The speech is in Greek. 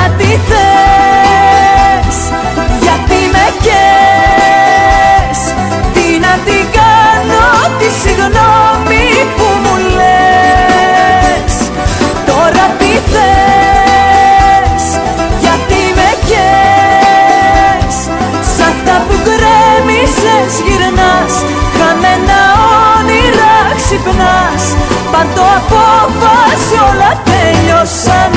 Τώρα τι θες, γιατί με καις, τι να την κάνω τη συγγνώμη που μου λες. Τώρα τι θες, γιατί με καις, σ' αυτά που γκρέμισες γυρνάς, χαμένα όνειρα ξυπνάς. Πάντο απόφαση όλα τέλειωσαν.